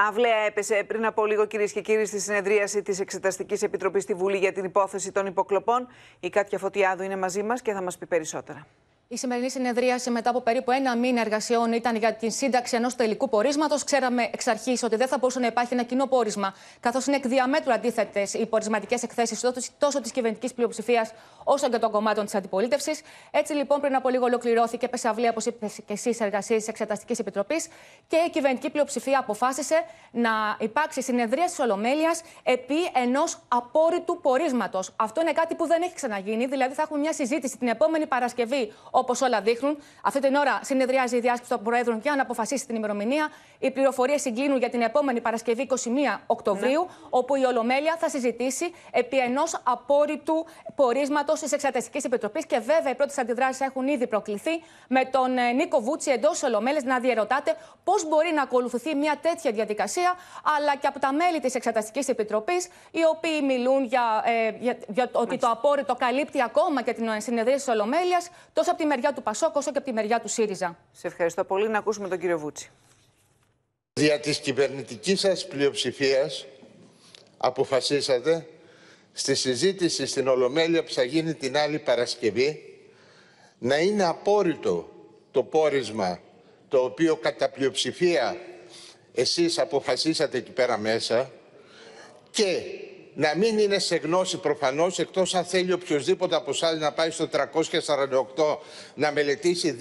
Αύλαια έπεσε πριν από λίγο, κυρίες και κύριοι, στη συνεδρίαση της Εξεταστικής Επιτροπής στη Βουλή για την υπόθεση των υποκλοπών. Η Κάτια Φωτιάδου είναι μαζί μας και θα μας πει περισσότερα. Η σημερινή συνεδρίαση, μετά από περίπου ένα μήνα εργασιών, ήταν για την σύνταξη ενός τελικού πορίσματος. Ξέραμε εξ αρχής ότι δεν θα μπορούσε να υπάρχει ένα κοινό πόρισμα, καθώς είναι εκ διαμέτρου αντίθετες οι πορισματικές εκθέσεις τόσο της κυβερνητικής πλειοψηφίας όσο και των κομμάτων της αντιπολίτευσης. Έτσι λοιπόν, πριν από λίγο ολοκληρώθηκε, έπεσε αυλαία, όπως είπες και εσείς, εργασίες της Εξεταστικής Επιτροπής και η κυβερνητική πλειοψηφία αποφάσισε να υπάρξει συνεδρία της Ολομέλειας επί ενός απόρριτου πορίσματος. Αυτό είναι κάτι που δεν έχει ξαναγίνει, δηλαδή θα έχουμε μια συζήτηση την επόμενη Παρασκευή. Όπως όλα δείχνουν, αυτή την ώρα συνεδριάζει η διάσκεψη των Προέδρων για να αποφασίσει την ημερομηνία. Οι πληροφορίες συγκλίνουν για την επόμενη Παρασκευή, 21 Οκτωβρίου, όπου η Ολομέλεια θα συζητήσει επί ενός απόρριτου πορίσματος της Εξεταστικής Επιτροπής. Και βέβαια, οι πρώτες αντιδράσεις έχουν ήδη προκληθεί, με τον Νίκο Βούτση εντός της Ολομέλειας να διερωτάται πώς μπορεί να ακολουθηθεί μια τέτοια διαδικασία, αλλά και από τα μέλη της Εξεταστικής Επιτροπής, οι οποίοι μιλούν για ότι το απόρριτο καλύπτει ακόμα και την συνεδρία της Ολομέλειας, τόσο από τη μεριά του Πασόκ όσο και από τη μεριά του ΣΥΡΙΖΑ. Σε ευχαριστώ πολύ. Να ακούσουμε τον κύριο Βούτση. Δια της κυβερνητικής σας πλειοψηφίας αποφασίσατε στη συζήτηση στην Ολομέλεια που θα γίνει την άλλη Παρασκευή να είναι απόρριτο το πόρισμα το οποίο κατά πλειοψηφία εσείς αποφασίσατε εκεί πέρα μέσα και να μην είναι σε γνώση προφανώς, εκτός αν θέλει οποιοδήποτε από εσάς να πάει στο 348 να μελετήσει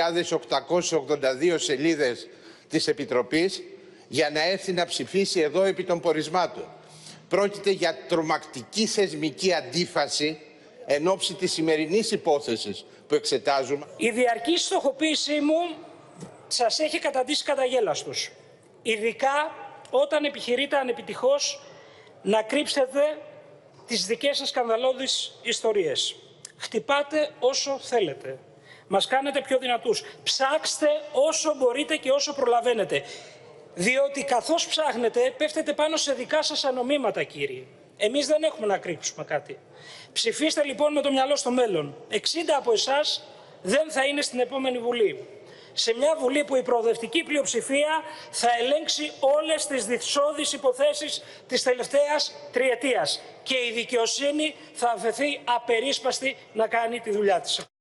2.882 σελίδες της Επιτροπής για να έρθει να ψηφίσει εδώ επί των πορισμάτων. Πρόκειται για τρομακτική θεσμική αντίφαση εν ώψη της σημερινής υπόθεσης που εξετάζουμε. Η διαρκή στοχοποίησή μου σας έχει καταντήσει καταγέλαστος. Ειδικά όταν επιχειρείτε ανεπιτυχώς να κρύψετε τις δικές σας σκανδαλώδεις ιστορίες. Χτυπάτε όσο θέλετε. Μας κάνετε πιο δυνατούς. Ψάξτε όσο μπορείτε και όσο προλαβαίνετε. Διότι καθώς ψάχνετε, πέφτετε πάνω σε δικά σας ανομήματα, κύριοι. Εμείς δεν έχουμε να κρύψουμε κάτι. Ψηφίστε λοιπόν με το μυαλό στο μέλλον. 60 από εσάς δεν θα είναι στην επόμενη Βουλή. Σε μια Βουλή που η προοδευτική πλειοψηφία θα ελέγξει όλες τις διεξόδεις υποθέσεις της τελευταίας τριετίας και η δικαιοσύνη θα αφαιθεί απερίσπαστη να κάνει τη δουλειά της.